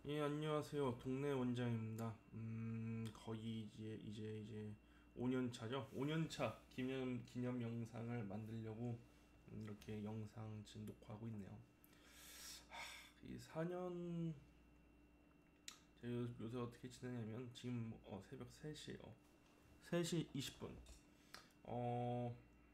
예, 안녕하세요. 동네 원장입니다. 거의 이제 5년 차죠? 5년 차 기념 영상을 만들려고 이렇게 영상 지금 녹화하고 있네요. 이 4년 제가 요새 어떻게 지내냐면 지금 새벽 3시에요. 3시 20분. 어,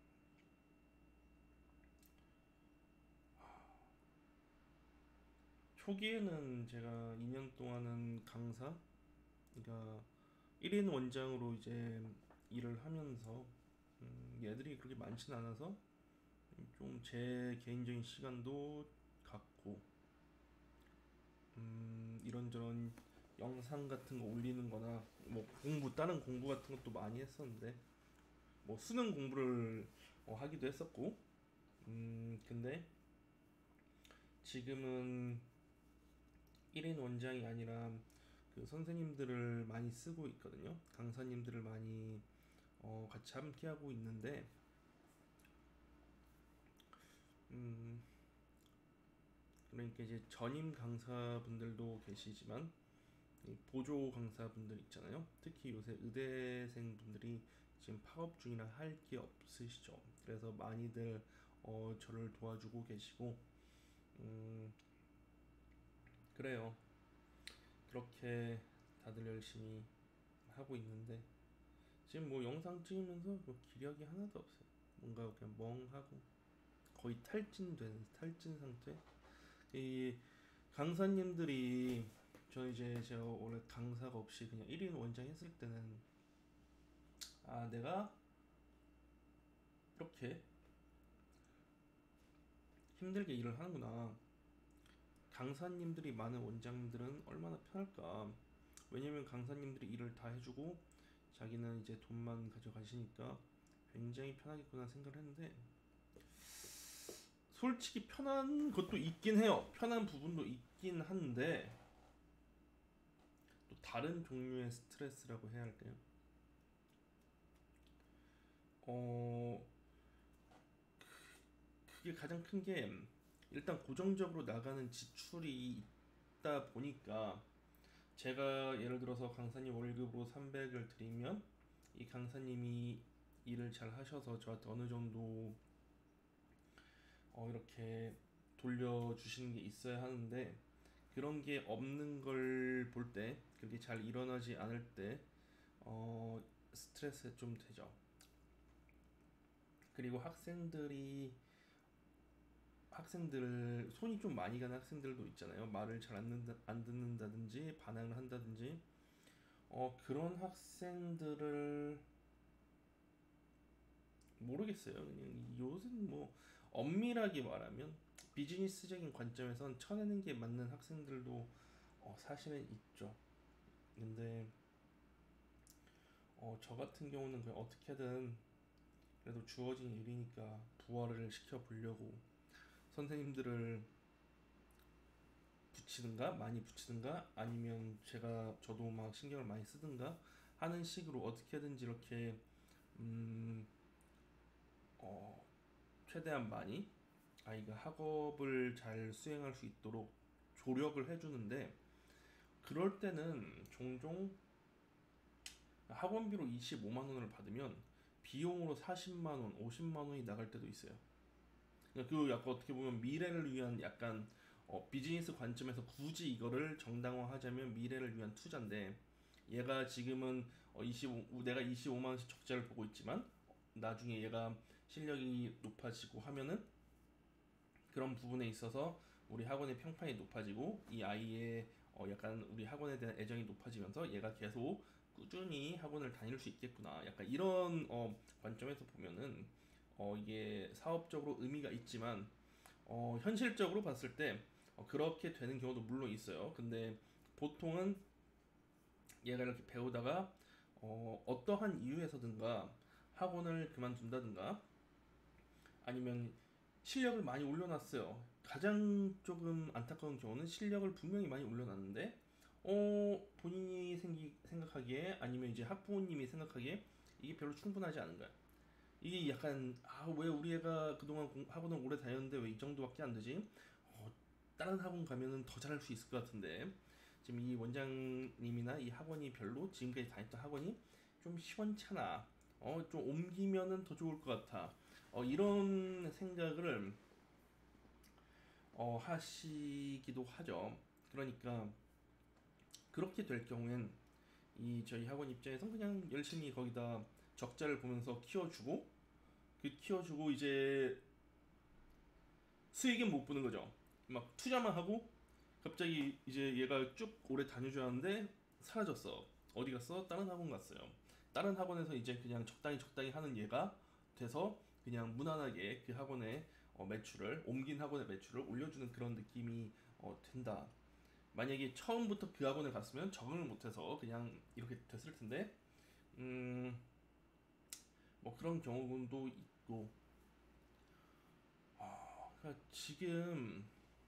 초기에는 제가 2년 동안은 강사, 그러니까 1인 원장으로 이제 일을 하면서 얘들이 그렇게 많진 않아서 좀 제 개인적인 시간도 갖고 이런저런 영상 같은 거 올리는 거나 뭐 다른 공부 같은 것도 많이 했었는데 뭐 수능 공부를 하기도 했었고 근데 지금은 1인 원장이 아니라 그 선생님들을 많이 쓰고 있거든요. 강사님들을 많이 같이 함께 하고 있는데 음, 그러니까 이제 전임 강사분들도 계시지만 이 보조 강사분들 있잖아요. 특히 요새 의대생분들이 지금 파업 중이라 할 게 없으시죠. 그래서 많이들 저를 도와주고 계시고 음, 그래요. 그렇게 다들 열심히 하고 있는데 지금 뭐 영상 찍으면서 뭐 기력이 하나도 없어요. 뭔가 그냥 멍하고 거의 탈진된 탈진 상태. 이 강사님들이 저 이제 제가 원래 강사가 없이 그냥 1인 원장 했을 때는 아 내가 이렇게 힘들게 일을 하는구나. 강사님들이 많은 원장님들은 얼마나 편할까. 왜냐면 강사님들이 일을 다 해주고 자기는 이제 돈만 가져가시니까 굉장히 편하겠구나 생각을 했는데 솔직히 편한 것도 있긴 해요. 편한 부분도 있긴 한데 또 다른 종류의 스트레스라고 해야 할까요? 어 그게 가장 큰 게 일단 고정적으로 나가는 지출이 있다 보니까 제가 예를 들어서 강사님 월급으로 300을 드리면 이 강사님이 일을 잘 하셔서 저한테 어느 정도 이렇게 돌려주시는 게 있어야 하는데 그런 게 없는 걸 볼 때 그렇게 잘 일어나지 않을 때 스트레스 좀 되죠. 그리고 학생들 손이 좀 많이 가는 학생들도 있잖아요. 말을 잘 안 듣는다든지 반항을 한다든지 그런 학생들을 모르겠어요. 그냥 요즘 뭐 엄밀하게 말하면 비즈니스적인 관점에선 쳐내는 게 맞는 학생들도 사실은 있죠. 근데 저 같은 경우는 그냥 어떻게든 그래도 주어진 일이니까 부활을 시켜 보려고 선생님들을 붙이든가 많이 붙이든가 아니면 저도 막 신경을 많이 쓰든가 하는 식으로 어떻게든지 이렇게 음, 어, 최대한 많이 아이가 학업을 잘 수행할 수 있도록 조력을 해주는데 그럴 때는 종종 학원비로 25만 원을 받으면 비용으로 40만 원, 50만 원이 나갈 때도 있어요. 그러니까 그 약간 어떻게 보면 미래를 위한 약간 비즈니스 관점에서 굳이 이거를 정당화하자면 미래를 위한 투자인데 얘가 지금은 내가 25만 원씩 적자를 보고 있지만 나중에 얘가 실력이 높아지고 하면은 그런 부분에 있어서 우리 학원의 평판이 높아지고 이 아이의 약간 우리 학원에 대한 애정이 높아지면서 얘가 계속 꾸준히 학원을 다닐 수 있겠구나. 약간 이런 관점에서 보면은 이게 사업적으로 의미가 있지만 현실적으로 봤을 때 그렇게 되는 경우도 물론 있어요. 근데 보통은 얘가 이렇게 배우다가 어떠한 이유에서든가 학원을 그만둔다든가 아니면 실력을 많이 올려놨어요. 가장 조금 안타까운 경우는 실력을 분명히 많이 올려놨는데 본인이 생각하기에 아니면 이제 학부모님이 생각하기에 이게 별로 충분하지 않은 거야. 이게 약간 왜 우리 애가 그동안 학원을 오래 다녔는데 왜 이 정도밖에 안 되지? 다른 학원 가면은 더 잘할 수 있을 것 같은데 지금 이 원장님이나 이 학원이 별로 지금까지 다녔던 학원이 좀 시원찮아. 좀 옮기면은 더 좋을 것 같아. 이런 생각을 하시기도 하죠. 그러니까 그렇게 될 경우엔 이 저희 학원 입장에선 그냥 열심히 거기다 적자를 보면서 키워주고 키워주고 이제 수익은 못 보는 거죠. 막 투자만 하고 갑자기 이제 얘가 쭉 오래 다녀줘야 하는데 사라졌어. 어디 갔어? 다른 학원 갔어요. 다른 학원에서 이제 그냥 적당히 하는 얘가 돼서 그냥 무난하게 그 학원의 매출을 옮긴 학원의 매출을 올려주는 그런 느낌이 든다. 만약에 처음부터 그 학원에 갔으면 적응을 못해서 그냥 이렇게 됐을 텐데 뭐 그런 경우도 있고 그러니까 지금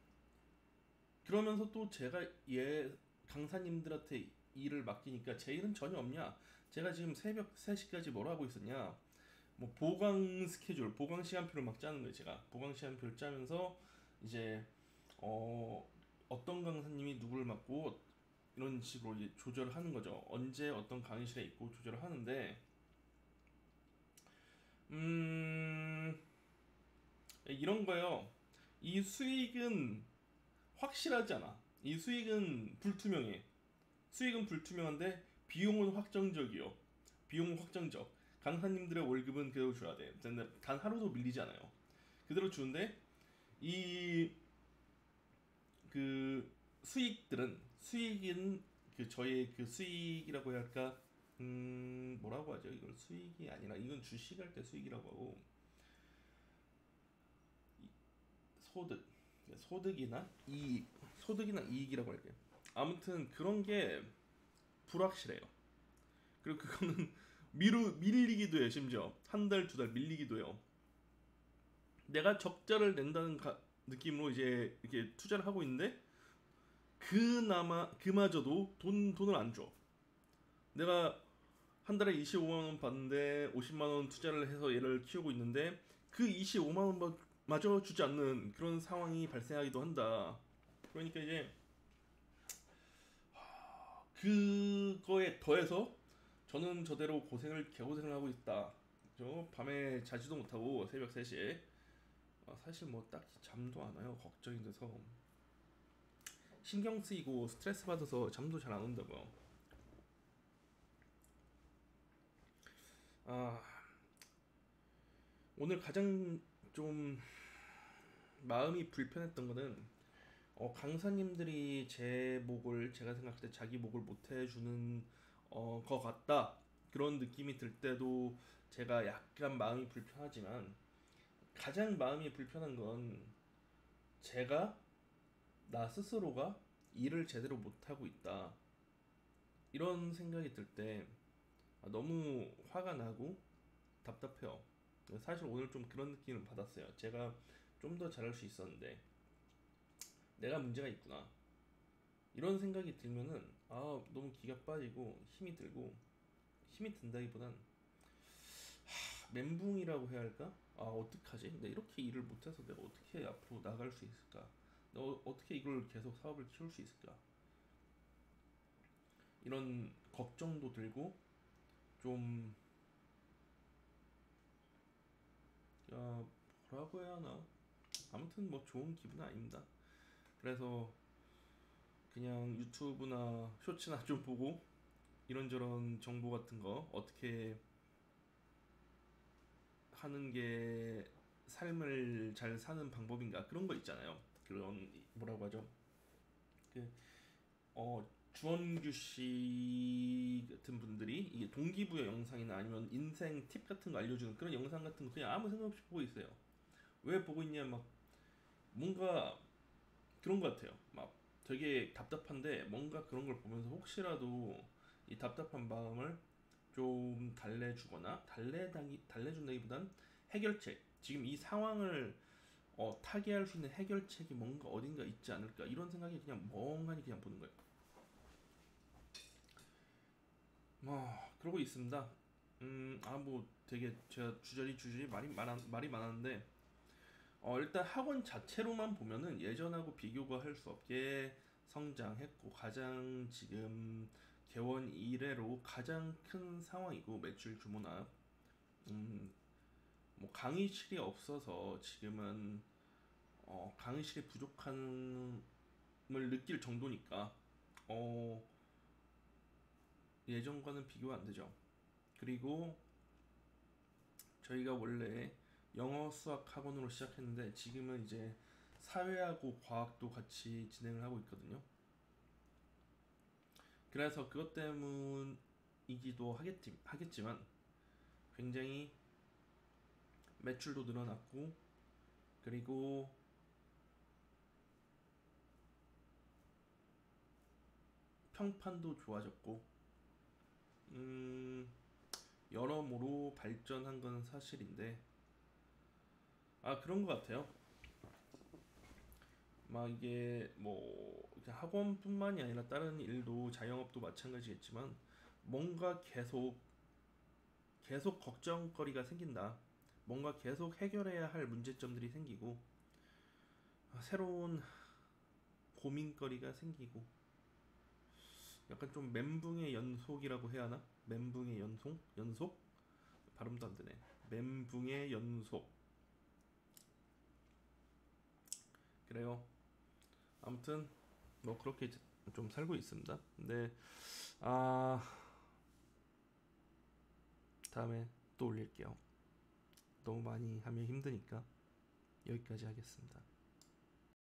그러면서 또 제가 강사님들한테 일을 맡기니까 제 일은 전혀 없냐. 제가 지금 새벽 3시까지 뭘 하고 있었냐. 뭐 보강 스케줄, 보강 시간표를 막 짜는 거예요. 제가 보강 시간표를 짜면서 이제 어떤 강사님이 누구를 맡고 이런 식으로 이제 조절을 하는 거죠. 언제 어떤 강의실에 있고 조절을 하는데 음 이런 거요. 이 수익은 확실하지 않아. 이 수익은 불투명해. 수익은 불투명한데 비용은 확정적이요. 비용은 확정적. 강사님들의 월급은 그대로 줘야 돼. 단 하루도 밀리지 않아요. 그대로 주는데 이 그 수익은 그 저의 그 수익이라고 해야 할까? 뭐라고 하죠? 이걸 수익이 아니라 이건 주식할 때 수익이라고 하고 소득 소득이나 이익이라고 할게요. 아무튼 그런 게 불확실해요. 그리고 그거는 밀리기도 해요. 심지어 한 달, 두 달 밀리기도 해요. 내가 적자를 낸다는 느낌으로 이제 이렇게 투자를 하고 있는데 그마저도 돈을 안 줘. 내가 한 달에 25만 원 받는데 50만 원 투자를 해서 얘를 키우고 있는데 그 25만 원 마저 주지 않는 그런 상황이 발생하기도 한다. 그러니까 이제 그거에 더해서 저는 저대로 개고생을 하고 있다. 저 밤에 자지도 못하고 새벽 3시에 사실 뭐 딱히 잠도 안 와요. 걱정이 돼서 신경 쓰이고 스트레스 받아서 잠도 잘 안 온다고요. 아, 오늘 가장 좀 마음이 불편했던 거는 강사님들이 제 목을 제가 생각할 때 자기 목을 못 해주는 것 같다. 그런 느낌이 들 때도 제가 약간 마음이 불편하지만 가장 마음이 불편한 건 제가 나 스스로가 일을 제대로 못하고 있다. 이런 생각이 들 때 너무 화가 나고 답답해요. 사실 오늘 좀 그런 느낌을 받았어요. 제가 좀 더 잘할 수 있었는데 내가 문제가 있구나. 이런 생각이 들면은 너무 기가 빠지고 힘이 들고 힘이 든다기보단 멘붕이라고 해야 할까? 어떡하지? 내가 이렇게 일을 못해서 내가 어떻게 앞으로 나갈 수 있을까? 내가 어떻게 이걸 계속 사업을 키울 수 있을까? 이런 걱정도 들고 좀 뭐라고 해야 하나? 아무튼 뭐 좋은 기분은 아닙니다. 그래서 그냥 유튜브나 쇼츠나 좀 보고 이런저런 정보 같은 거 어떻게 하는 게 삶을 잘 사는 방법인가 그런 거 있잖아요. 그런 뭐라고 하죠? 그 주원규 씨 같은 분들이 이게 동기부여 영상이나 아니면 인생 팁 같은 거 알려주는 그런 영상 같은 거 그냥 아무 생각 없이 보고 있어요. 왜 보고 있냐 막 뭔가 그런 것 같아요. 막 되게 답답한데 뭔가 그런 걸 보면서 혹시라도 이 답답한 마음을 좀 달래준다기보단 해결책 지금 이 상황을 타개할 수 있는 해결책이 뭔가 어딘가 있지 않을까 이런 생각이 그냥 멍하니 그냥 보는 거예요. 뭐 그러고 있습니다. 뭐 되게 제가 주저리 말이 많았는데 일단 학원 자체로만 보면은 예전하고 비교가 할 수 없게 성장했고 가장 지금 개원 이래로 가장 큰 상황이고 매출 규모나 뭐 강의실이 없어서 지금은 강의실이 부족함을 느낄 정도니까 어, 예전과는 비교가 안 되죠. 그리고 저희가 원래 영어 수학 학원으로 시작했는데 지금은 이제 사회하고 과학도 같이 진행을 하고 있거든요. 그래서 그것 때문이기도 하겠지만 굉장히 매출도 늘어났고 그리고 평판도 좋아졌고 여러모로 발전한 건 사실인데 그런 것 같아요. 막 이게 뭐 학원뿐만이 아니라 다른 일도 자영업도 마찬가지겠지만 뭔가 계속 걱정거리가 생긴다. 뭔가 계속 해결해야 할 문제점들이 생기고 새로운 고민거리가 생기고 약간 좀 멘붕의 연속이라고 해야 하나? 멘붕의 연속? 연속? 발음도 안 되네. 멘붕의 연속. 그래요. 아무튼 뭐 그렇게 좀 살고 있습니다. 근데 아 다음에 또 올릴게요. 너무 많이 하면 힘드니까 여기까지 하겠습니다.